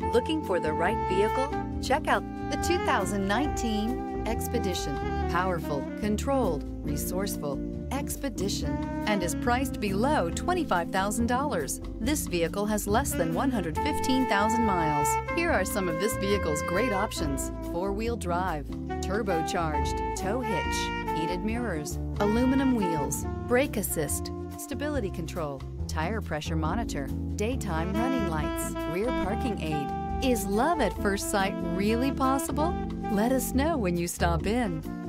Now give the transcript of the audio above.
Looking for the right vehicle? Check out the 2019 Expedition. Powerful, controlled, resourceful. Expedition, and is priced below $25,000. This vehicle has less than 115,000 miles. Here are some of this vehicle's great options: four-wheel drive, turbocharged, tow hitch, heated mirrors, aluminum wheels, brake assist, stability control, tire pressure monitor, daytime running lights, rear parking aid. Is love at first sight really possible? Let us know when you stop in.